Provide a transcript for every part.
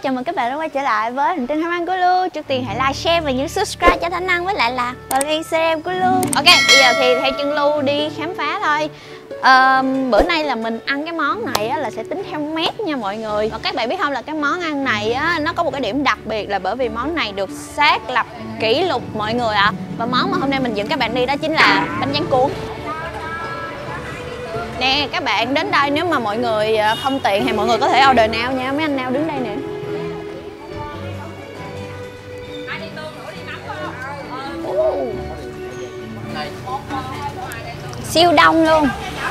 chào mừng các bạn đã quay trở lại với hành trình ham ăn của Lu. Trước tiên hãy like, share và nhớ subscribe cho Thanh Năng với lại là Instagram của Lu. Ok, bây giờ thì theo chân Lu đi khám phá thôi. Bữa nay là mình ăn cái món này á, là sẽ tính theo mét nha mọi người. Và các bạn biết không là cái món ăn này á, nó có một cái điểm đặc biệt là bởi vì món này được xác lập kỷ lục mọi người ạ. Và món mà hôm nay mình dẫn các bạn đi đó chính là bánh tráng cuốn. Nè các bạn, đến đây nếu mà mọi người không tiện thì mọi người có thể order now nha. Mấy anh nào đứng đây nè. Siêu đông luôn.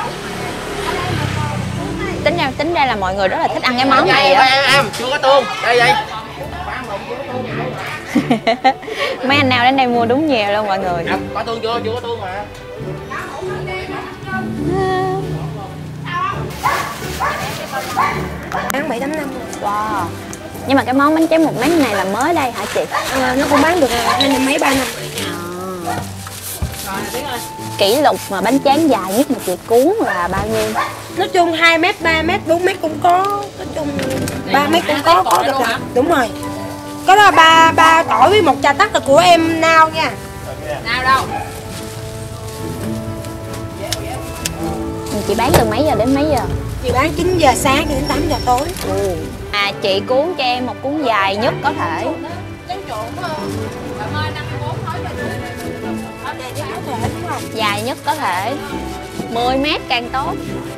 Tính ra là mọi người rất là thích ăn cái món này á. Chưa có tương. Đây. Mấy anh nào đến đây mua đúng nhiều luôn mọi người. Có tương chưa? Chưa có tương mà. Bán 785. Wow. Nhưng mà cái món bánh tráng 1 mét này là mới đây hả chị? Nó cũng bán được 2 năm mấy 3 năm. Kỷ lục mà bánh tráng dài nhất mà chị cuốn là bao nhiêu? Nói chung 2 mét, 3 mét, 4 mét cũng có. Nói chung 3 mét cũng có được là. Đúng rồi. Có đó là ba tỏi với một trà tắc là của em Nào nha. Nào đâu? Chị bán từ mấy giờ đến mấy giờ? Chị bán 9 giờ sáng đến 8 giờ tối. Chị cuốn cho em một cuốn dài nhất có thể. Dài nhất có thể 10 mét càng tốt.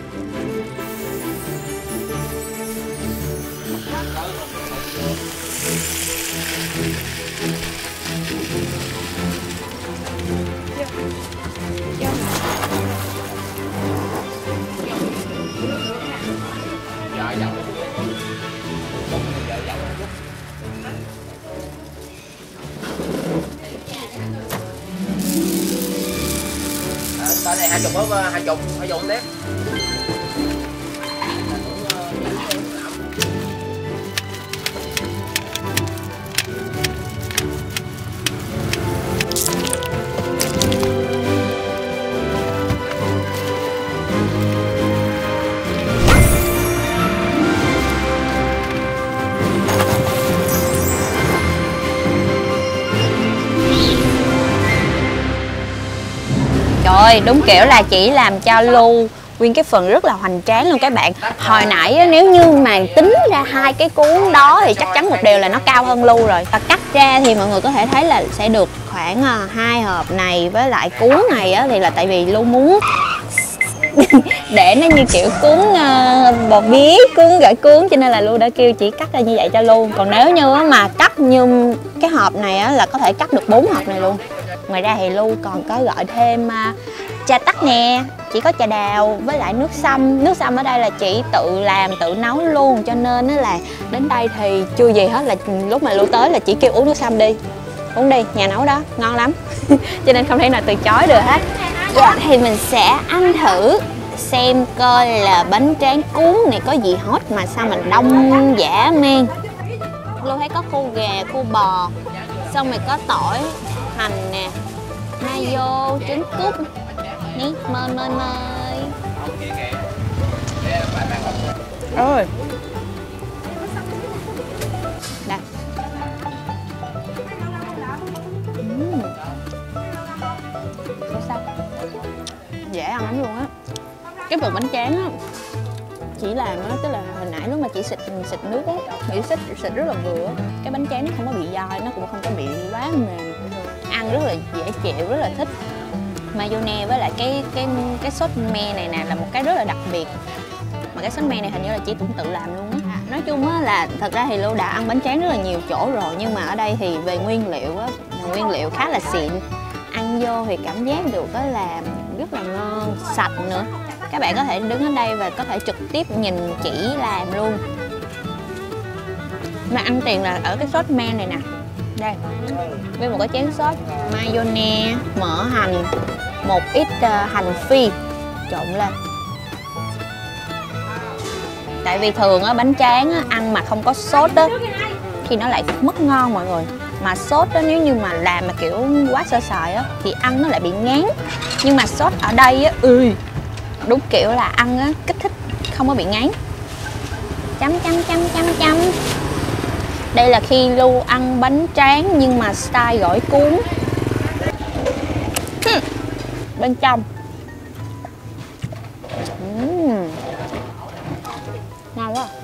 Tới đây 20 hộp, 20 tiếp. Trời, đúng kiểu là chỉ làm cho Lu nguyên cái phần rất là hoành tráng luôn các bạn. Hồi nãy á, nếu như mà tính ra hai cái cuốn đó thì chắc chắn một điều là nó cao hơn Lu rồi. Và cắt ra thì mọi người có thể thấy là sẽ được khoảng 2 hộp này với lại cuốn này á, thì là tại vì Lu muốn để nó như kiểu cuốn bò bía, cuốn gỏi cuốn, cho nên là Lu đã kêu chỉ cắt ra như vậy cho Lu. Còn nếu như mà cắt như cái hộp này á, là có thể cắt được 4 hộp này luôn. Ngoài ra thì Lu còn có gọi thêm trà tắc nè, chỉ có trà đào với lại nước sâm. Nước sâm ở đây là chị tự làm tự nấu luôn, cho nên là đến đây thì chưa gì hết, là lúc mà Lu tới là chỉ kêu uống nước sâm đi, uống đi, nhà nấu đó ngon lắm. Cho nên không thể nào từ chối được hết. Dạ, thì mình sẽ ăn thử xem coi là bánh tráng cuốn này có gì hot mà sao mình đông dã man. Lu thấy có khô gà, khô bò, xong rồi có tỏi, hành nè, mayo, trứng cút. Ní, mời. Ôi. Đây. Sao? Dễ ăn lắm luôn á. Cái phần bánh tráng á, chỉ làm á, tức là hồi nãy lúc mà chị xịt nước á, chị xịt rất là vừa. Cái bánh tráng nó không có bị dai, nó cũng không có bị quá mềm, ăn rất là dễ chịu, rất là thích. Mayonnaise với lại cái sốt me này nè là một cái rất là đặc biệt, mà cái sốt me này hình như là chị cũng tự làm luôn á. Nói chung á là thật ra thì Lu đã ăn bánh tráng rất là nhiều chỗ rồi, nhưng mà ở đây thì về nguyên liệu á, nguyên liệu khá là xịn, ăn vô thì cảm giác được đó là rất là ngon, sạch nữa. Các bạn có thể đứng ở đây và có thể trực tiếp nhìn chỉ làm luôn. Mà ăn tiền là ở cái sốt me này nè. Đây, với một cái chén sốt mayonnaise, mỡ hành, một ít hành phi trộn lên. Tại vì thường á, bánh tráng á, ăn mà không có sốt á thì nó lại mất ngon mọi người. Mà sốt đó nếu như mà làm mà kiểu quá sơ sài á thì ăn nó lại bị ngán. Nhưng mà sốt ở đây á, đúng kiểu là ăn á, kích thích, không có bị ngán. Chấm. Đây là khi Lưu ăn bánh tráng nhưng mà style gỏi cuốn. Bên trong ngon quá.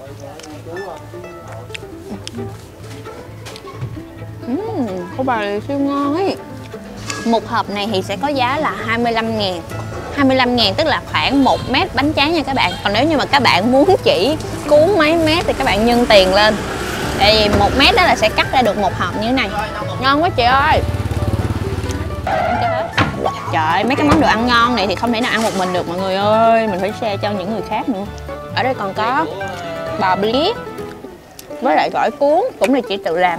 Có bà siêu ngon ấy. Một hộp này thì sẽ có giá là 25.000. 25.000 tức là khoảng 1 mét bánh tráng nha các bạn. Còn nếu như mà các bạn muốn chỉ cuốn mấy mét thì các bạn nhân tiền lên. Tại vì 1 mét đó là sẽ cắt ra được một hộp như thế này. Ngon quá chị ơi. Trời ơi, mấy cái món đồ ăn ngon này thì không thể nào ăn một mình được mọi người ơi. Mình phải share cho những người khác nữa. Ở đây còn có bò bít với lại gỏi cuốn, cũng là chị tự làm.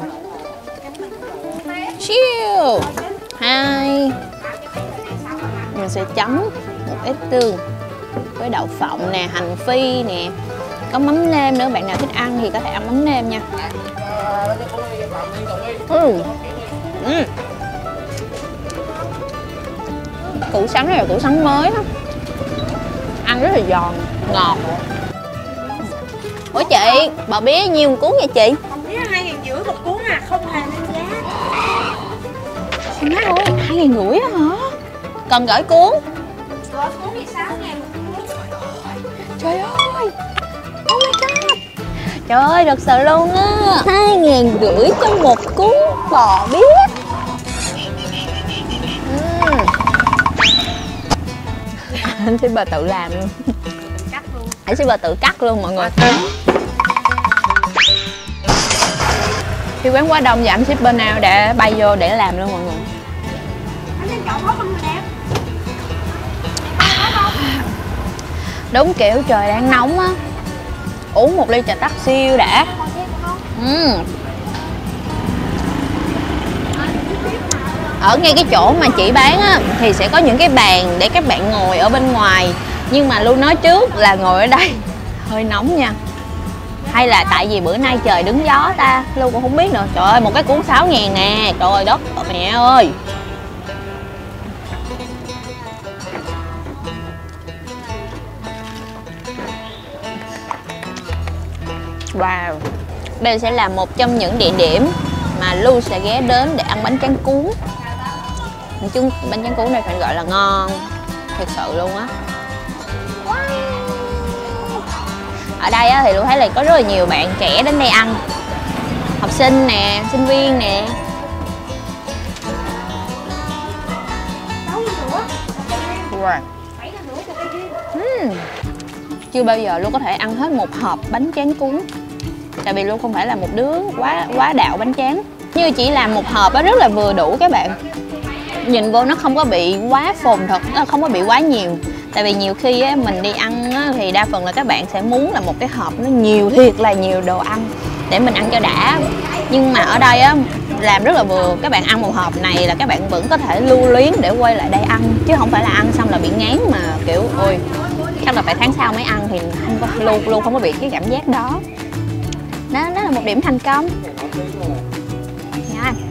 Chill. Hai. Mình sẽ chấm một ít tương với đậu phộng nè, hành phi nè, có mắm nêm nữa. Bạn nào thích ăn thì có thể ăn mắm nêm nha. Củ sắn này là củ sắn mới đó. Ăn rất là giòn, ngọt. Ủa chị, bò bía nhiêu cuốn vậy chị? Bò bía 2.500 một cuốn à, không hề lên giá. Má ơi, 2.500 á hả? Còn gỏi cuốn? Gỏi cuốn thì 6.000 một cuốn. Trời ơi, oh my god. Trời ơi, thật sự luôn á, 2.500 cho một cuốn bò bía. Anh shipper tự làm luôn. Anh shipper tự cắt luôn mọi người. Khi quán quá đông và anh shipper nào để bay vô để làm luôn mọi người. Đúng kiểu trời đang nóng á, uống một ly trà tắc siêu đã. Ở ngay cái chỗ mà chị bán á thì sẽ có những cái bàn để các bạn ngồi ở bên ngoài. Nhưng mà Lu nói trước là ngồi ở đây hơi nóng nha. Hay là tại vì bữa nay trời đứng gió ta, Lu cũng không biết nữa. Trời ơi, một cái cuốn 6.000 nè. Trời ơi đất mẹ ơi. Wow. Đây sẽ là một trong những địa điểm mà Lu sẽ ghé đến để ăn bánh tráng cuốn. Chứ bánh tráng cuốn này phải gọi là ngon thật sự luôn á. Ở đây á, thì Lu thấy là có rất là nhiều bạn trẻ đến đây ăn. Học sinh nè, sinh viên nè. Wow. Chưa bao giờ Lu có thể ăn hết một hộp bánh tráng cuốn. Tại vì Lu không phải là một đứa quá đạo bánh tráng. Như chỉ làm một hộp đó rất là vừa đủ các bạn. Nhìn vô nó không có bị quá phồn thật, nó không có bị quá nhiều. Tại vì nhiều khi á, mình đi ăn á, thì đa phần là các bạn sẽ muốn là một cái hộp nó nhiều, thiệt là nhiều đồ ăn để mình ăn cho đã. Nhưng mà ở đây á, làm rất là vừa. Các bạn ăn một hộp này là các bạn vẫn có thể lưu luyến để quay lại đây ăn. Chứ không phải là ăn xong là bị ngán mà kiểu ôi chắc là phải tháng sau mới ăn thì không có, luôn không có bị cái cảm giác đó. Đó là một điểm thành công nha.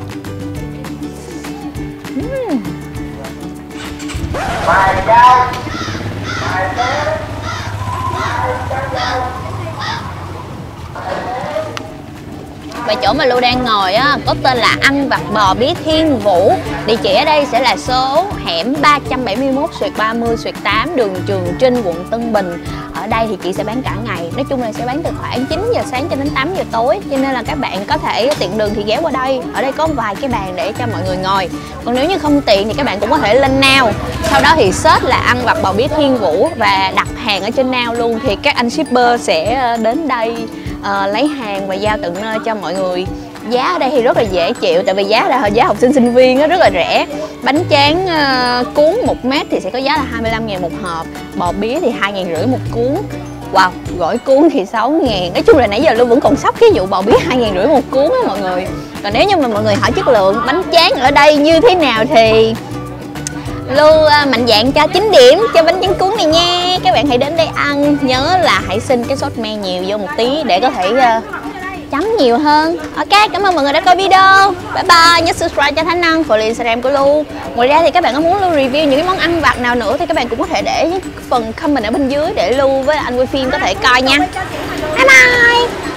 Và chỗ mà Lu đang ngồi á có tên là Ăn Vặt Bò Bía Thiên Vũ. Địa chỉ ở đây sẽ là số hẻm 371/30/8 đường Trường Trinh, quận Tân Bình. Ở đây thì chị sẽ bán cả ngày. Nói chung là sẽ bán từ khoảng 9 giờ sáng cho đến 8 giờ tối. Cho nên là các bạn có thể tiện đường thì ghé qua đây. Ở đây có vài cái bàn để cho mọi người ngồi. Còn nếu như không tiện thì các bạn cũng có thể lên Now. Sau đó thì search là Ăn Vặt Bò Bía Thiên Vũ và đặt hàng ở trên Now luôn. Thì các anh shipper sẽ đến đây lấy hàng và giao tận nơi cho mọi người. Giá ở đây thì rất là dễ chịu, tại vì giá là giá học sinh sinh viên đó, rất là rẻ. Bánh tráng cuốn 1 mét thì sẽ có giá là 25.000 một hộp. Bò bía thì 2.500 một cuốn. Wow, gỏi cuốn thì 6.000. Nói chung là nãy giờ Lu vẫn còn sốc cái vụ bò bía 2.500 một cuốn á mọi người. Còn nếu như mà mọi người hỏi chất lượng bánh tráng ở đây như thế nào thì Lu mạnh dạn cho 9 điểm cho bánh tráng cuốn này nha. Các bạn hãy đến đây ăn. Nhớ là hãy xin cái sốt me nhiều vô một tí để có thể chấm nhiều hơn. Ok, cảm ơn mọi người đã coi video. Bye bye, nhớ subscribe cho Thanh Năng, follow Instagram của Lu. Ngoài ra thì các bạn có muốn Lu review những cái món ăn vặt nào nữa thì các bạn cũng có thể để phần comment ở bên dưới để Lu với anh quay phim có thể coi nha. Bye bye.